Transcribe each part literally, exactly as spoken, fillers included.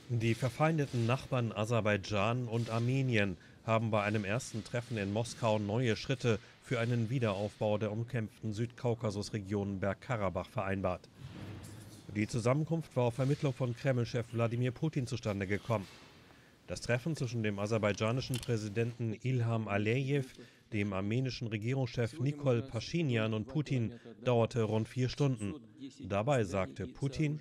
Die verfeindeten Nachbarn Aserbaidschan und Armenien haben bei einem ersten Treffen in Moskau neue Schritte für einen Wiederaufbau der umkämpften Südkaukasusregion Bergkarabach vereinbart. Die Zusammenkunft war auf Vermittlung von Kreml-Chef Wladimir Putin zustande gekommen. Das Treffen zwischen dem aserbaidschanischen Präsidenten Ilham Alijew, dem armenischen Regierungschef Nikol Paschinjan und Putin dauerte rund vier Stunden. Dabei sagte Putin: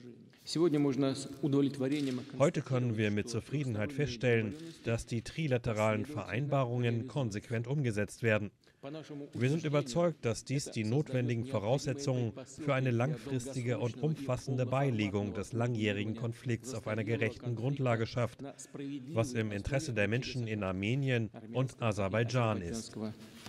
Heute können wir mit Zufriedenheit feststellen, dass die trilateralen Vereinbarungen konsequent umgesetzt werden. Wir sind überzeugt, dass dies die notwendigen Voraussetzungen für eine langfristige und umfassende Beilegung des langjährigen Konflikts auf einer gerechten Grundlage schafft, was im Interesse der Menschen in Armenien und Aserbaidschan ist.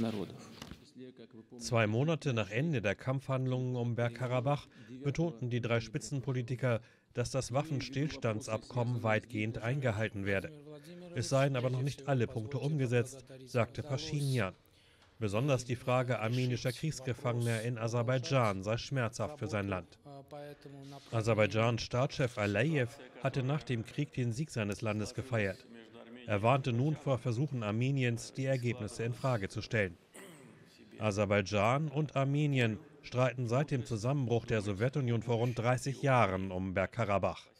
Zwei Monate nach Ende der Kampfhandlungen um Bergkarabach betonten die drei Spitzenpolitiker, dass das Waffenstillstandsabkommen weitgehend eingehalten werde. Es seien aber noch nicht alle Punkte umgesetzt, sagte Paschinjan. Besonders die Frage armenischer Kriegsgefangener in Aserbaidschan sei schmerzhaft für sein Land. Aserbaidschans Staatschef Alijew hatte nach dem Krieg den Sieg seines Landes gefeiert. Er warnte nun vor Versuchen Armeniens, die Ergebnisse in Frage zu stellen. Aserbaidschan und Armenien streiten seit dem Zusammenbruch der Sowjetunion vor rund dreißig Jahren um Bergkarabach.